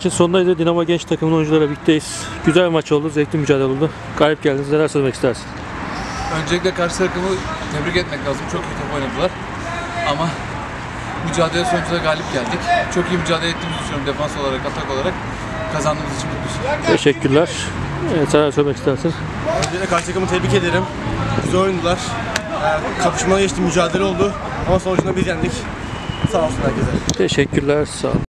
Sonundayız da Dinamo Genç takımının oyuncularıyla birlikteyiz. Güzel bir maç oldu, zevkli mücadele oldu. Galip geldiniz, neler söylemek istersin? Öncelikle karşı takımı tebrik etmek lazım. Çok iyi top oynadılar. Ama mücadele sonucunda galip geldik. Çok iyi mücadele ettiğimizi düşünüyorum defans olarak, atak olarak. Kazandığımız için mutluyuz. Teşekkürler. Evet, sen neler söylemek istersin? Öncelikle karşı takımı tebrik ederim. Güzel oynadılar. Kapışmaya geçti, mücadele oldu. Ama sonucunda biz yendik. Sağ olsun herkese. Teşekkürler, sağ olun.